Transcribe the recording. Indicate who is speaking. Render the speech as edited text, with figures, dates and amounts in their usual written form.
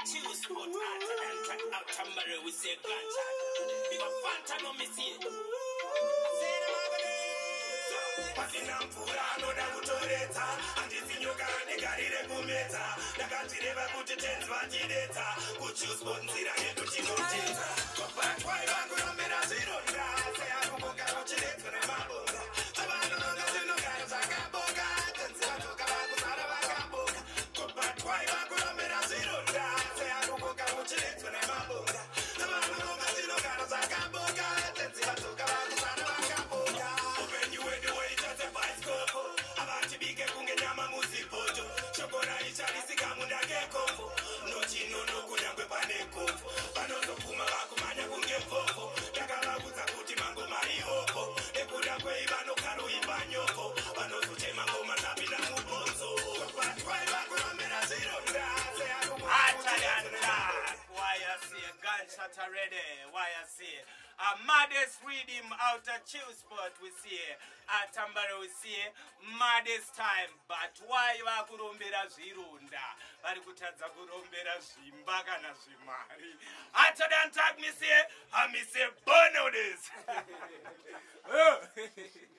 Speaker 1: choose sport after and track out tomorrow we say gunshot. Big up Fanta no me see. Say them over there. Patina mpura no da kutoreta. Andi zinyoka negarire kumeta. Nakatireva kuti tenzi vachideta. Kuchoose sport nzira yedu chinoteta. Kopatwai vangu nomera zvironda. Say akuboka vachidetwa nemabonga. Abantu nonga zinogara zvakaboka. Tenzi vatoka vakuzara vakaboka. Kopatwai vangu nomera zvironda. Say akuboka vachidetwa nemabonga. Abantu nonga zinogara zvakaboka. Tenzi vatoka vakuzara vakaboka. Open you way the way just a bicycle. Avanti bige kunge nyama muzipoto. Chokora icharisika munda kekofo. Nochino nokunyangwe pane kofo. Vanozokuma vakumanya kunge fofo. Takavaudza kuti mangoma ihopo. Nekuda kweivano karoimba nyoko. Vanozochema ngoma zapinda mubonzo. Vatwai vakuromera zvironda. Why I see a gunshot already? Why I see a maddest Riddim out of chill spot we see at Tambara we see maddest time. But why you are kurombera zvirunda? Vari kutadza kurombera zvimbaka na zvimari. After that tag me say, I me say burn this.